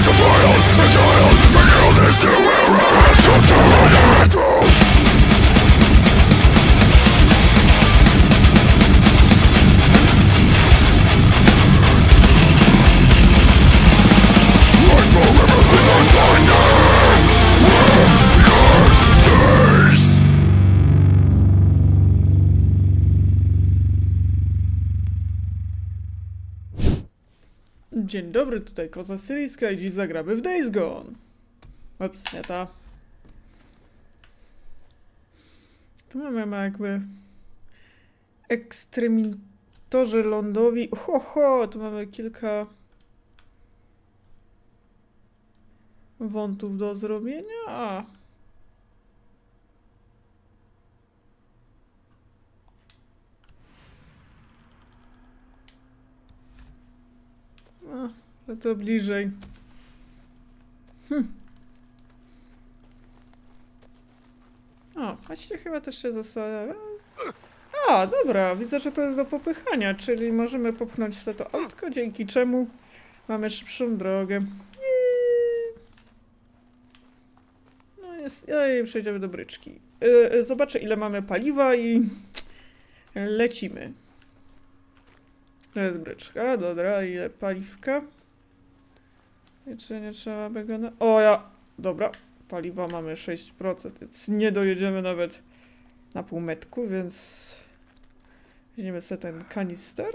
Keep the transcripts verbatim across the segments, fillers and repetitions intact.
Dzień dobry, tutaj Koza Syryjska i dziś zagramy w Days Gone. Ups, nie ta. Tu mamy jakby ekstremitatorzy lądowi. Ho, ho, tu mamy kilka wątów do zrobienia. A. A, no to bliżej. Hm. O, właściwie chyba też się zastanawiam. A, dobra, widzę, że to jest do popychania, czyli możemy popchnąć sobie to autko, dzięki czemu mamy szybszą drogę. No jest, i przejdziemy do bryczki. Yy, zobaczę, ile mamy paliwa i lecimy. To jest bryczka, dobra, ile paliwka? I czy nie trzeba by go na... O, ja... Dobra, paliwa mamy sześć procent, więc nie dojedziemy nawet na półmetku, więc... Weźmiemy sobie ten kanister.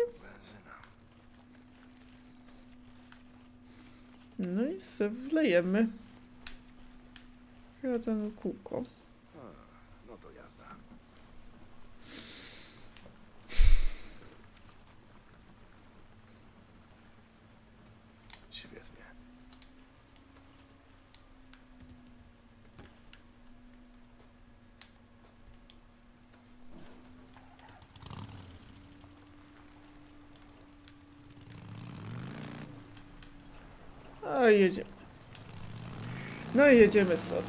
No i se wlejemy. Chyba ten kółko. No to jazda. Świetnie. A jedziemy. No i jedziemy sobie.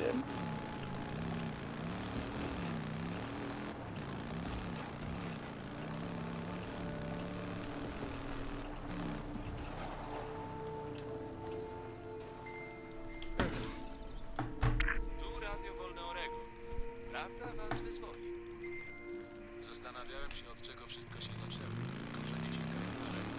Tu Radio Wolne Oregon. Prawda was wyzwoli. Zastanawiałem się, od czego wszystko się zaczęło. Tylko, że nie sięgają daleko.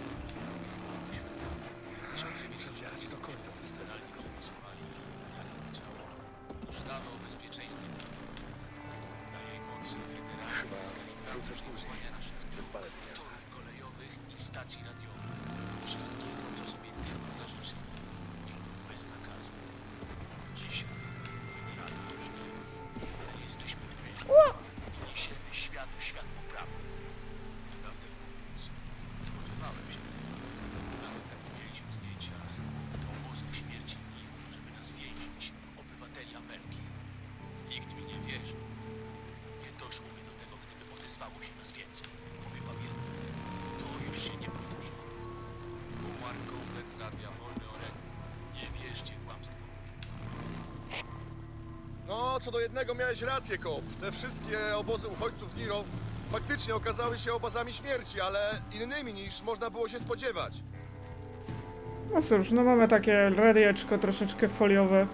Tysiące dziewięćset zjarać do końca te strefy głosowali. Ciało. Ustawę o bezpieczeństwie. Na jej mocy federalni zyskali prawo przejmowania naszych dróg, torów kolejowych i stacji radiowych. Wszystkiego, co sobie tylko zażyczyli. I to bez nakazu. Dzisiaj federalni już nie ma, ale jesteśmy my i niesiemy światu światło prawdy. Prawdę mówiąc, spodziewałem się tego. Lata temu mieliśmy zdjęcia obozów śmierci miłu, żeby nas więzić, obywateli Ameryki. Nikt mi nie wierzył. Nie doszłoby do tego, gdyby odezwało się nas więcej. Powiem wam jedno, to już się nie powtórzy. Mark Komplet z Radia Wolny Oregon. Nie wierzcie kłamstwu. No, co do jednego miałeś rację, Kop. Te wszystkie obozy uchodźców w Niro faktycznie okazały się obozami śmierci, ale innymi niż można było się spodziewać. No cóż, no mamy takie radieczko troszeczkę foliowe.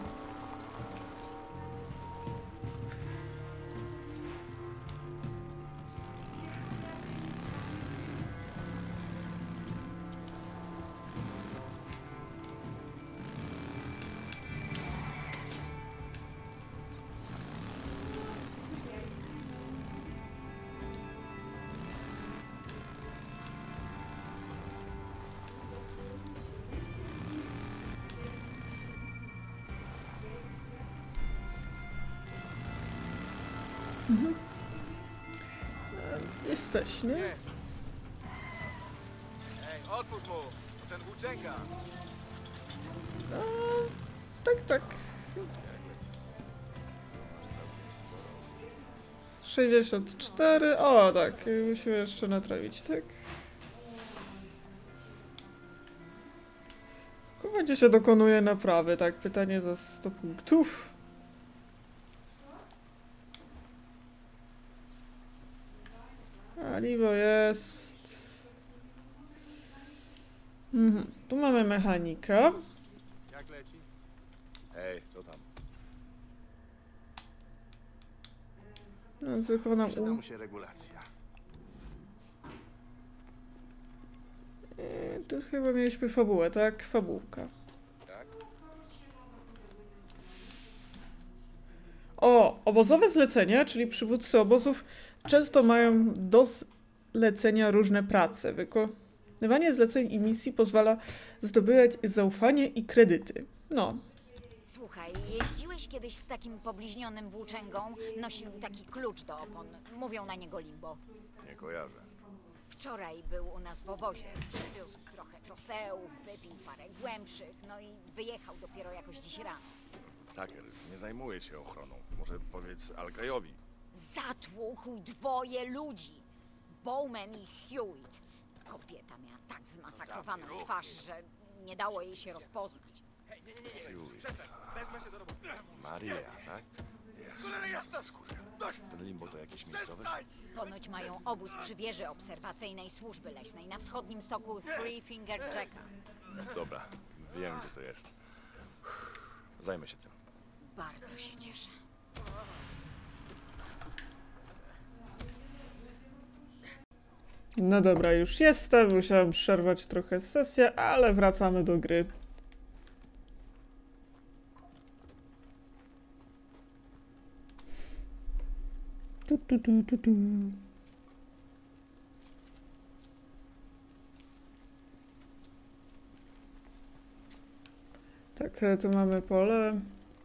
Mhm. E, Jesteśmy. Ej, otwórz mu! To ten włóczęga! A, tak, tak. sześćdziesiąt cztery. O, tak. Musimy jeszcze naprawić, tak? Gdzie się dokonuje naprawy, tak? Pytanie za sto punktów. Paliwo jest. Mhm. Tu mamy mechanika. Jak leci? Hej, co tam? No, zwykle nam Przyda u... mu się regulacja. E, tu chyba mieliśmy fabułę, tak? Fabułka. Tak? O! Obozowe zlecenia, czyli przywódcy obozów, często mają do zlecenia różne prace. Wykonywanie zleceń i misji pozwala zdobywać zaufanie i kredyty. No. Słuchaj, jeździłeś kiedyś z takim pobliźnionym włóczęgą? Nosił taki klucz do opon. Mówią na niego Limbo. Nie kojarzę. Wczoraj był u nas w obozie. Przywiózł trochę trofeów, wypił parę głębszych, no i wyjechał dopiero jakoś dziś rano. Tucker, nie zajmuje się ochroną. Może powiedz Alkajowi. Zatłukł dwoje ludzi. Bowman i Hewitt. Kobieta miała tak zmasakrowaną twarz, że nie dało jej się rozpoznać. Maria, tak? Jezu, skurwia. Ten Limbo to jakiś miejscowy? Ponoć mają obóz przy wieży obserwacyjnej służby leśnej na wschodnim stoku Three Finger Jacka. Dobra, wiem gdzie to jest. Zajmę się tym. Bardzo się cieszę. No dobra, już jestem. Musiałem przerwać trochę sesję, ale wracamy do gry. Tu, tu, tu, tu, tu. Tak, tu mamy pole.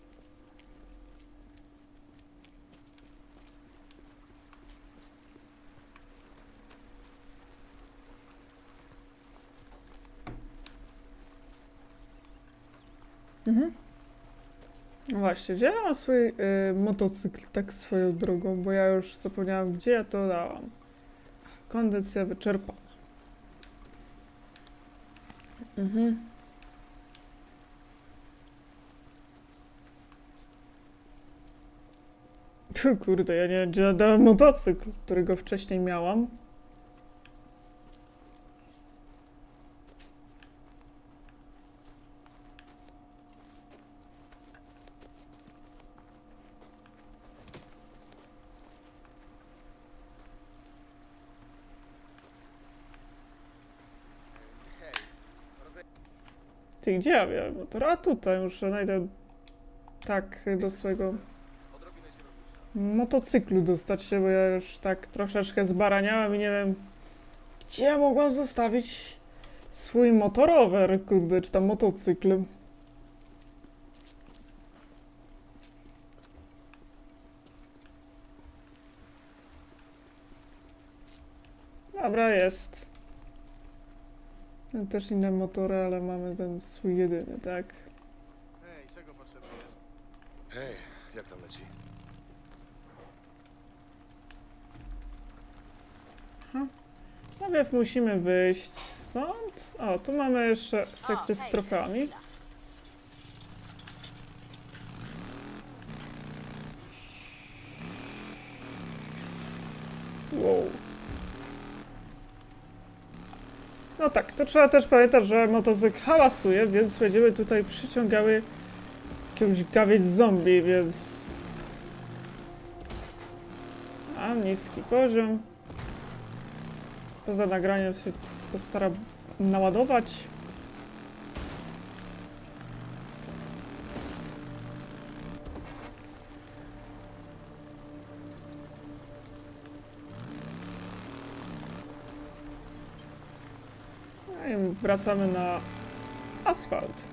Mhm. No właśnie, gdzie ja mam swój y, motocykl, tak swoją drogą, bo ja już zapomniałam, gdzie ja to dałam. Kondycja wyczerpana. Mhm. Tu, kurde, ja nie wiem, gdzie ja dałam motocykl, którego wcześniej miałam. Ty, gdzie ja miałem motor? A tutaj muszę najdę tak do swojego motocyklu dostać się, bo ja już tak troszeczkę zbaraniałam i nie wiem, gdzie ja mogłam zostawić swój motorower, kurde, czy tam motocykl. Dobra, jest. Też inne motory, ale mamy ten swój jedyny, tak? Hej, czego potrzebujesz? Hej, jak tam leci? Najpierw musimy wyjść stąd. O, tu mamy jeszcze sekcję z trofeami. Wow. No tak, to trzeba też pamiętać, że motocykl hałasuje, więc będziemy tutaj przyciągały jakąś gawieć zombie, więc... A, niski poziom. Poza nagraniem się postaram naładować. No i wracamy na asfalt.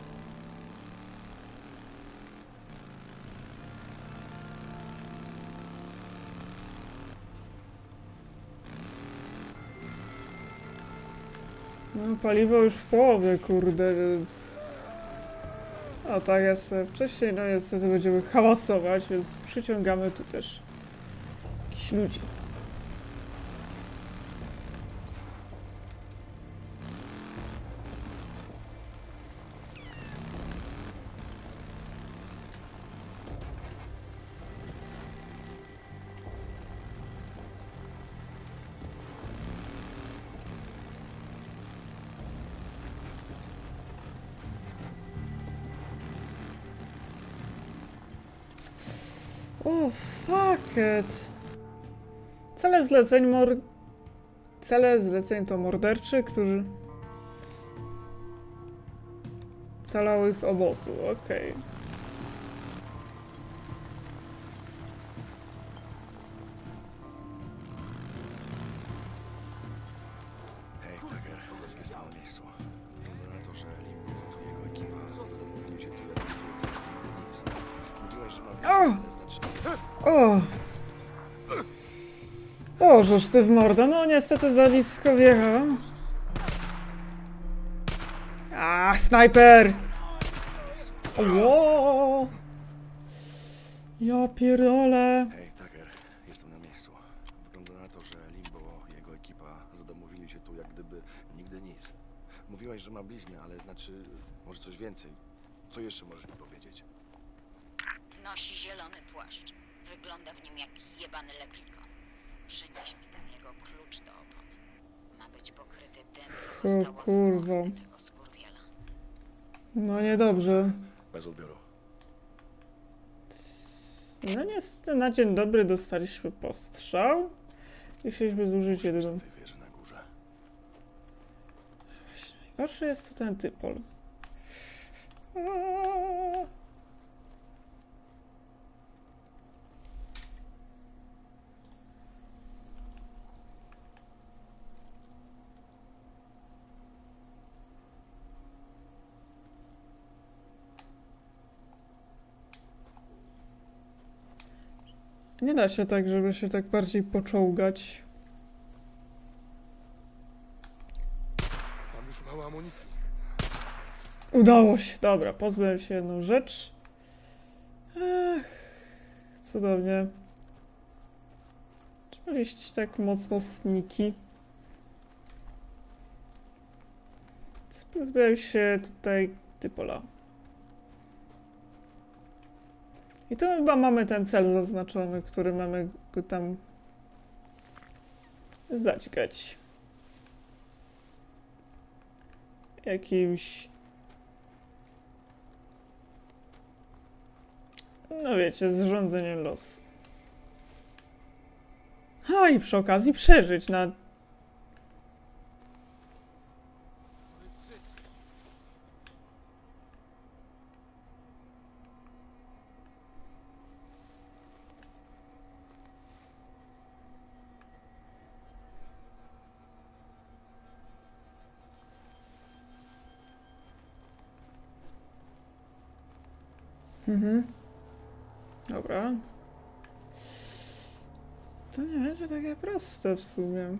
No, paliwo już w połowie, kurde, więc... O, tak jest wcześniej, no niestety będziemy hałasować, więc przyciągamy tu też jakichś ludzi. O, fuck it. Cele zleceń mor... Cele zleceń to morderczy, którzy... Calały z obozu, okej. Okay. Hej, Tucker, jestem na miejscu. Wygląda na to, że Limbo i jego ekipa zadomowili się tu jak nigdy nic. Mówiłaś, że ma blisko, ale znaczy... O! O, żeż ty w mordę. No niestety za blisko wjechałem. A, snajper! Ło! Ja pierdolę. Hej, Tucker, jestem na miejscu. Wygląda na to, że Limbo i jego ekipa zadomowili się tu jak gdyby nigdy nic. Mówiłaś, że ma bliznę, ale znaczy może coś więcej. Co jeszcze możesz mi powiedzieć? Nosi zielony płaszcz. Wygląda w nim jak jebany leprikon. Przynieś mi ten jego klucz do opon. Ma być pokryty tym, co O zostało z kurwa. mordy tego skurwiela. No niedobrze. Bez odbioru. No niestety na dzień dobry dostaliśmy postrzał. I chcieliśmy zużyć jedyną. W tej wieży na górze. Najgorszy jest to ten typol. Aaaa. Nie da się tak, żeby się tak bardziej poczołgać. Mam już mało amunicji. Udało się. Dobra, pozbyłem się jedną rzecz. Ach, cudownie. Trzeba iść tak mocno sniki. Pozbyłem się tutaj typola. I tu chyba mamy ten cel zaznaczony, który mamy go tam zadźgać. Jakimś... No wiecie, zrządzeniem losu. A i przy okazji przeżyć na... Mhm. Dobra. To nie będzie takie proste w sumie.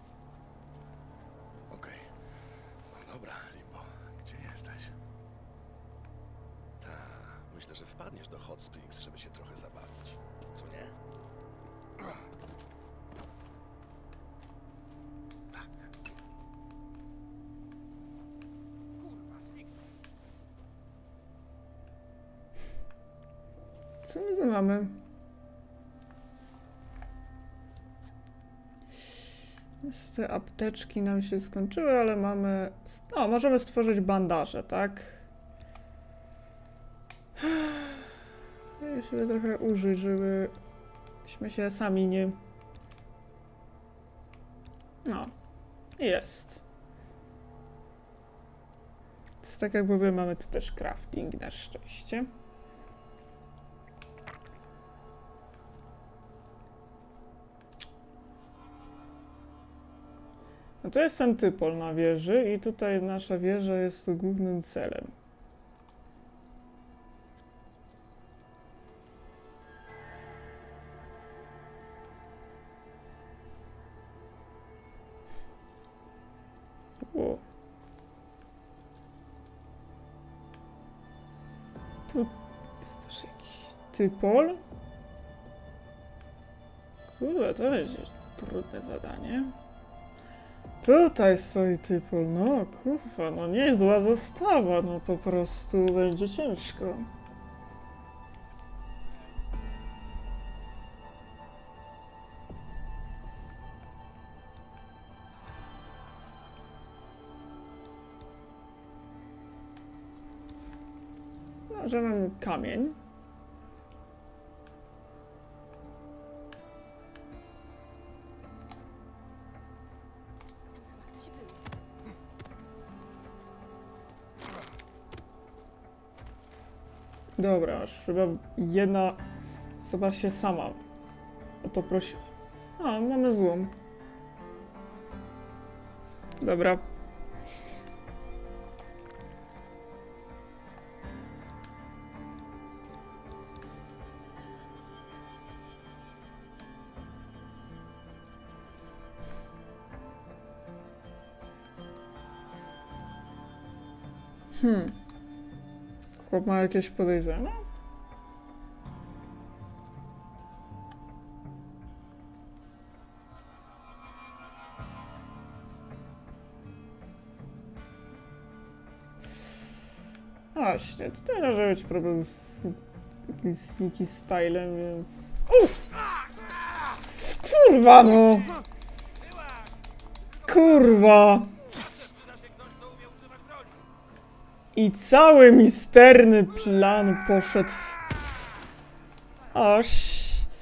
Okej. No dobra, Limbo. Gdzie jesteś? Ta, myślę, że wpadniesz do Hot Springs, żeby się trochę zabawić. Co nie? Tak. Co my tu mamy? Te apteczki nam się skończyły, ale mamy... No, możemy stworzyć bandaże, tak? Musimy trochę użyć, żebyśmy się sami nie... No. Jest. Więc tak jak mówię, mamy tu też crafting na szczęście. No to jest ten typol na wieży i tutaj nasza wieża jest tu głównym celem. O. Tu jest też jakiś typol. Kurde, to będzie trudne zadanie. Tutaj stoi typol, no kurwa, no niezła zastawa, no po prostu będzie ciężko. No, że mamy kamień. Dobra, aż chyba jedna osoba się sama o to prosi. A, mamy złom. Dobra. Hmm. Chłop ma jakieś podejrzenia? Właśnie, tutaj może być problem z takim sneaky stylem, więc... U! Kurwa no! Kurwa! I cały misterny plan poszedł w... Aż...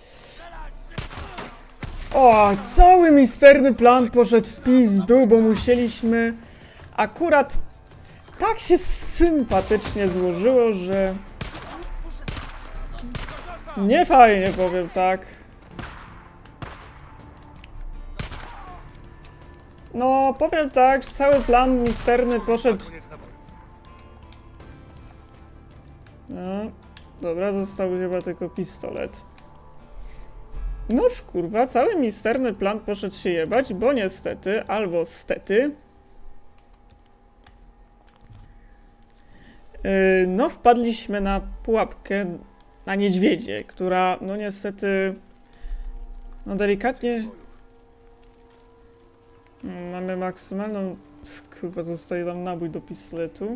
O, cały misterny plan poszedł w pizdu, bo musieliśmy... Akurat tak się sympatycznie złożyło, że... Nie fajnie, powiem tak. No, powiem tak, cały plan misterny poszedł... Koniec nabojów. No, dobra, został chyba tylko pistolet. Noż kurwa, cały misterny plan poszedł się jebać, bo niestety, albo stety... Yy, no, wpadliśmy na pułapkę na niedźwiedzie, która, no niestety... No delikatnie... Mamy maksymalną... Kurwa, zostaje nam nabój do pistoletu.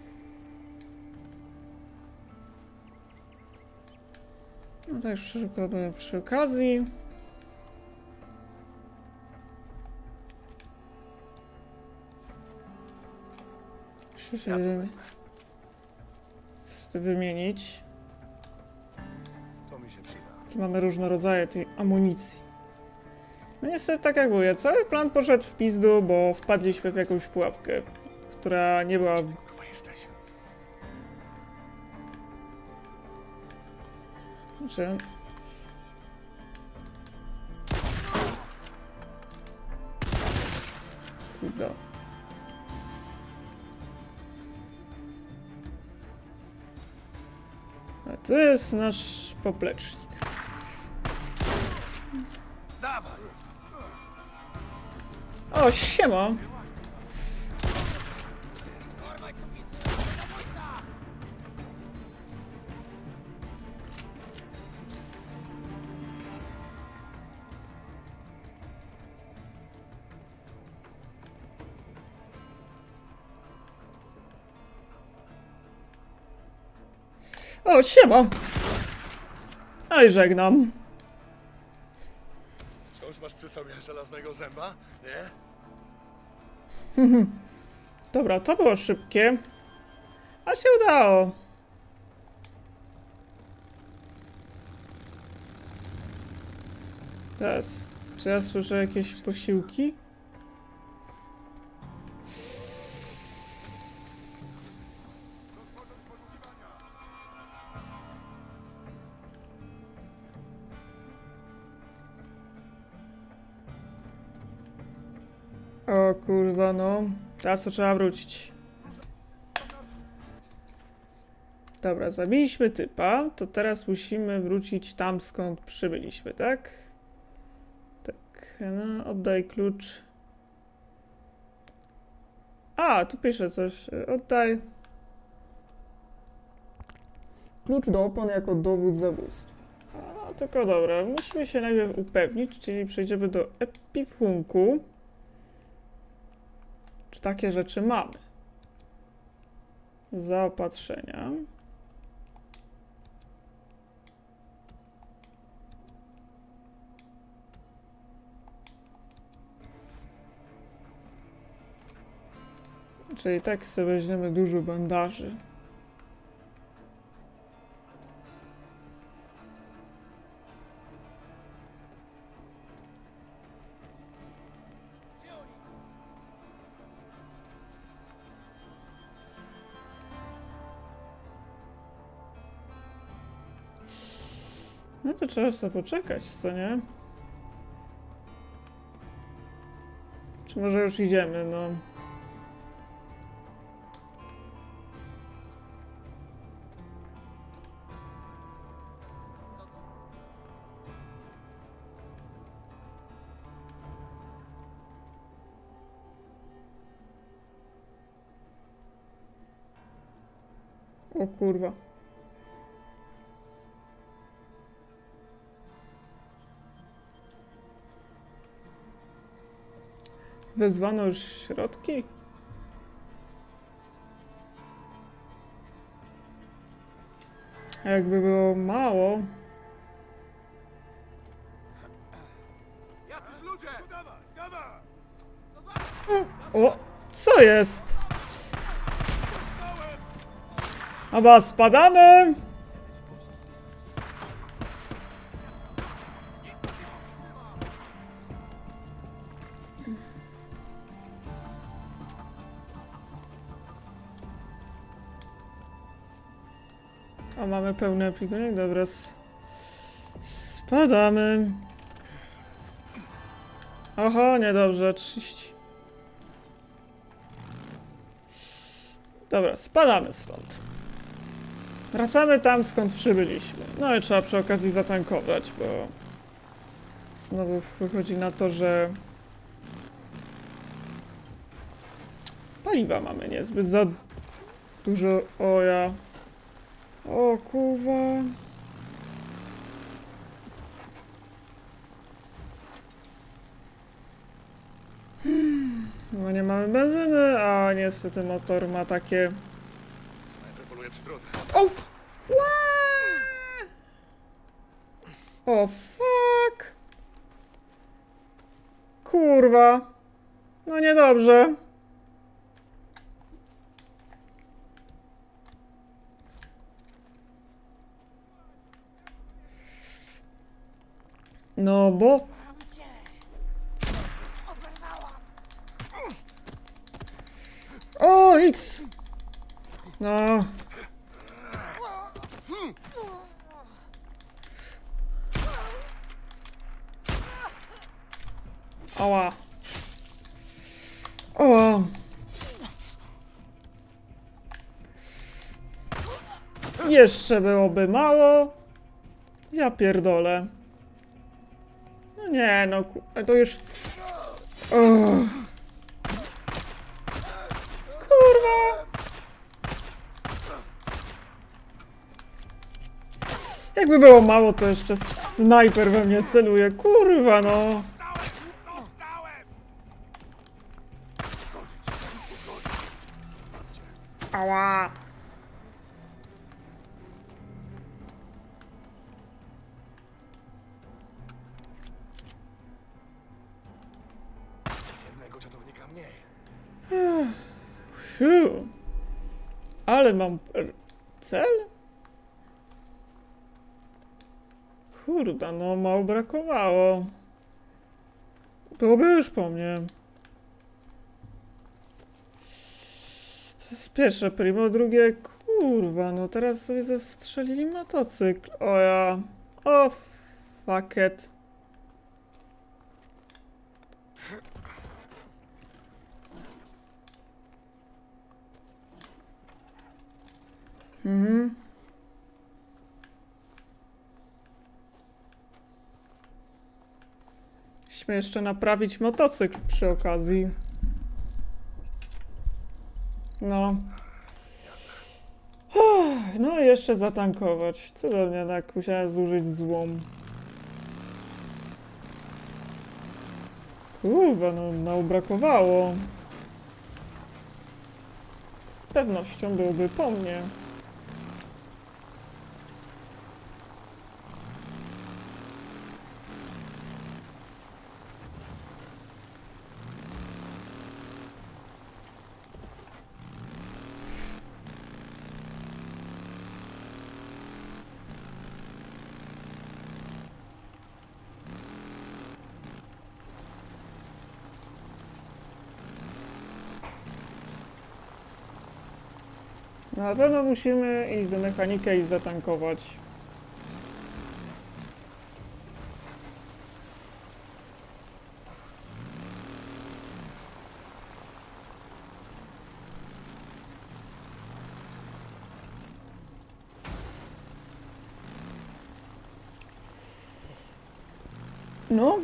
No tak, szybko przy okazji. Muszę się Ja to wezmę. wymienić. To mi się przyda. Tu mamy różne rodzaje tej amunicji. No niestety, tak jak mówię, cały plan poszedł w pizdu, bo wpadliśmy w jakąś pułapkę, która nie była... Kurwa jesteś. Znaczy... Kurde. A tu jest nasz poplecznik. Dawaj! O, siema! O, siema! Oj, żegnam. Wciąż masz przy sobie żelaznego zęba, nie? Dobra, to było szybkie. A się udało. Teraz, czy ja słyszę jakieś posiłki? O kurwa, no. Teraz to trzeba wrócić. Dobra, zabiliśmy typa, to teraz musimy wrócić tam, skąd przybyliśmy, tak? Tak, no, oddaj klucz. A, tu pisze coś. Oddaj. Klucz do opon jako dowód zabójstwa. A, tylko dobra, musimy się najpierw upewnić, czyli przejdziemy do ekwipunku. Czy takie rzeczy mamy? Zaopatrzenia. Czyli tak sobie weźmiemy dużo bandaży. No to trzeba sobie poczekać, co nie? Czy może już idziemy, no. O kurwa. Wezwano już środki? A jakby było mało. Jacyś ludzie! O! Co jest? Aba, spadamy! O, mamy pełny aplikator. Dobra, s- spadamy. Oho, niedobrze, trzydzieści. Dobra, spadamy stąd. Wracamy tam, skąd przybyliśmy. No i trzeba przy okazji zatankować, bo znowu wychodzi na to, że paliwa mamy niezbyt za dużo. O ja. O kurwa. No nie mamy benzyny, a niestety motor ma takie... Snajper poluje przy drodze. O! O fuck! Kurwa! No niedobrze. No bo... O, X! No. Ała. O. Jeszcze byłoby mało. Ja pierdolę. No nie, no ku- ale to już... O. Kurwa! Jakby było mało, to jeszcze snajper we mnie celuje. Kurwa, no. Ała. Jednego czatownika mniej. Fiu. Ale mam r- cel? Kurda, no mało brakowało. Byłoby już po mnie. To jest pierwsze primo, drugie... Kurwa, no teraz sobie zastrzelili motocykl. O ja... O fuck it. Mhm. Musimy jeszcze naprawić motocykl przy okazji. No. Uff, no i jeszcze zatankować. Cudownie, tak musiałem zużyć złom. Kurwa, no mało brakowało. Z pewnością byłby po mnie. Na pewno musimy iść do mechanika i zatankować. No.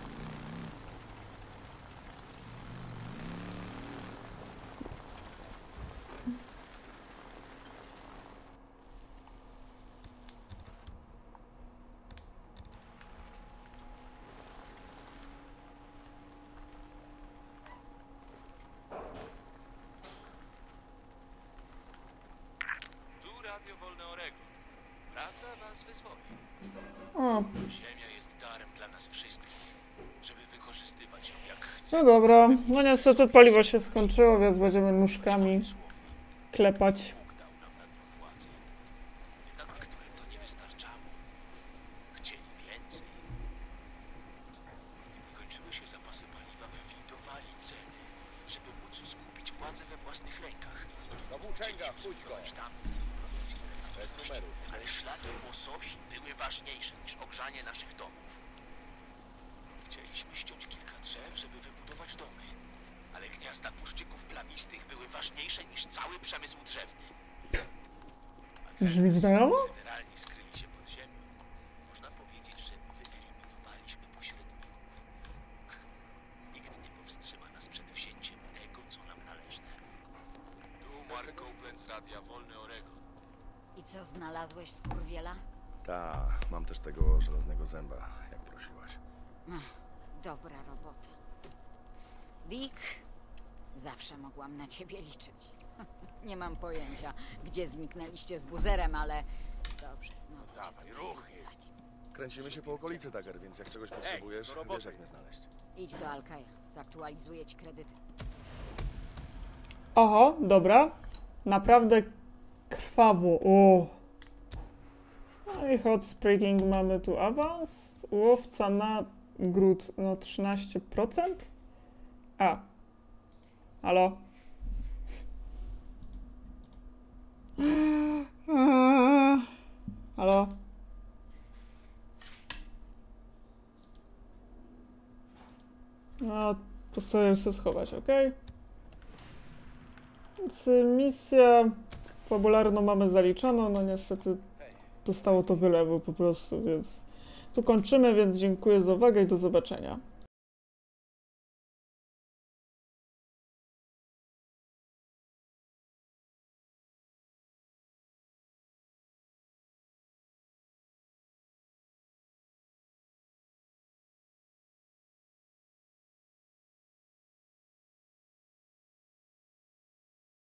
Tu Radio Wolne Oregon. Prawda was wyzwoli. O, Ziemia jest darem dla nas wszystkich, żeby wykorzystywać ją jak chcemy. no dobra. No niestety paliwo się skończyło, więc będziemy nóżkami klepać. Bóg dał nam nad nią władzę. Jednak niektórym to nie wystarczało. Chcieli więcej. Gdy kończyły się zapasy paliwa, wywindowali ceny, żeby móc skupić władzę we własnych rękach. Chcieliśmy zbudować sztaby w celu produkcji elektryczności, ale szlaki łososi były ważniejsze niż ogrzanie naszych domów. Chcieliśmy ściąć kilka drzew, żeby wybudować domy, ale gniazda puszczyków plamistych były ważniejsze niż cały przemysł drzewny. A Brzmi teraz znajomo? federalni skryli się pod ziemią. Można powiedzieć, że wyeliminowaliśmy pośredników. Nikt nie powstrzyma nas przed wzięciem tego, co nam należne. Tu Mark Copeland z Radia Wolny Oregon. I co, znalazłeś skurwiela? Ta, mam też tego żelaznego zęba, jak prosiłaś. Ach, dobra robota. Dick, zawsze mogłam na ciebie liczyć. Nie mam pojęcia, gdzie zniknęliście z buzerem, ale dobrze, znowu cię Dawaj, tutaj ruchy. widać. Kręcimy się po okolicy, Dagger, więc jak czegoś potrzebujesz, do roboty. wiesz jak mnie znaleźć. Idź do Alkaja, zaktualizuję ci kredyty. Oho, dobra. Naprawdę krwawo. O. No i hot spraying mamy tu awans. Łowca na gród no trzynaście procent. A. Halo? Halo? No, to sobie chcę schować, ok? Więc y, misję fabularną mamy zaliczoną, no niestety dostało to wylewu po prostu, więc tu kończymy, więc dziękuję za uwagę i do zobaczenia.